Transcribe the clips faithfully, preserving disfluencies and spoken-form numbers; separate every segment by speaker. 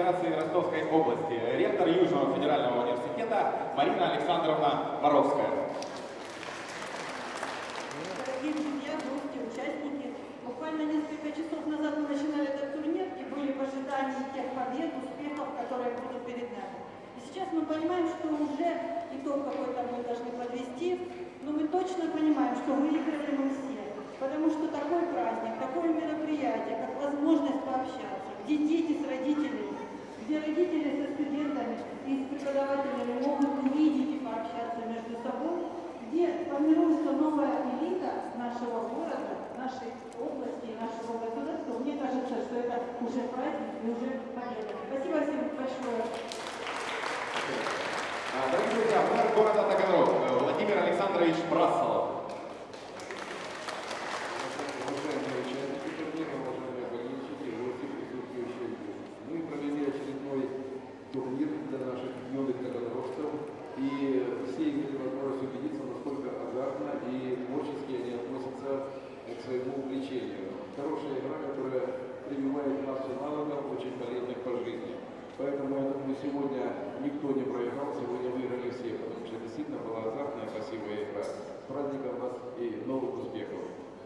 Speaker 1: Федерации Ростовской области, ректор Южного федерального университета Марина Александровна Боровская.
Speaker 2: Дорогие друзья, гости, участники, буквально несколько часов назад мы начинали этот турнир и были в ожидании тех побед, успехов, которые будут перед нами. И сейчас мы понимаем, что уже итог какой-то мы должны подвести, но мы точно понимаем, что выиграли мы все. Потому что такой праздник, такое мероприятие, как возможность пообщаться, где дети с родителями, где родители со студентами и с преподавателями могут увидеть и пообщаться между собой, где формируется новая элита нашего города, нашей области и нашего государства. Мне кажется, что это уже праздник и уже победа. Спасибо всем большое.
Speaker 1: Дорогие друзья, мэр города Таганрог Владимир Александрович Брасолов.
Speaker 3: Турнир для наших юных таганрогцев, и все имели возможность убедиться, насколько азартно и творчески они относятся к своему увлечению. Хорошая игра, которая прививает массу навыков, очень полезных по жизни. Поэтому я думаю, сегодня никто не проиграл, сегодня выиграли все, потому что действительно была азартная, красивая игра. С праздником вас и новых успехов!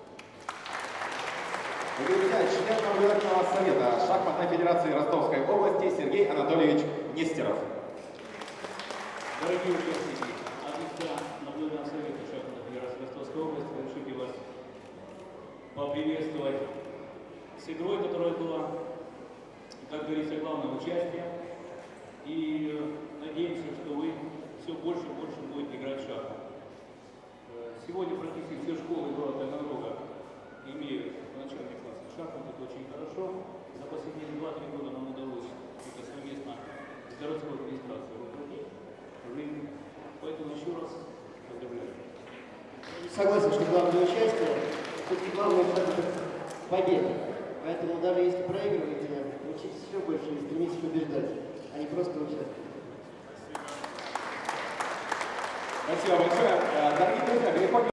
Speaker 1: Друзья, член Наблюдательного совета Шахматной Федерации Ростовской области Сергей Анатольевич Нестеров.
Speaker 4: Дорогие участники, от лица Наблюдательного совета Шахматной Федерации Ростовской области разрешите вас поприветствовать с игрой, которая была, как говорится, главным участием. И надеемся, что вы все больше и больше будете играть в шахматы. Сегодня практически все школы города Таганрога имеют начальный класс шахмат, это очень хорошо. За последние два-три года нам удалось это совместно с городской администрацией воплотить в жизнь. Поэтому еще раз поздравляю.
Speaker 5: Согласен, что главное участие, все-таки главное победа. Поэтому даже если проигрываете, учитесь еще больше и стремитесь побеждать, а не просто участвовать.
Speaker 1: Спасибо большое.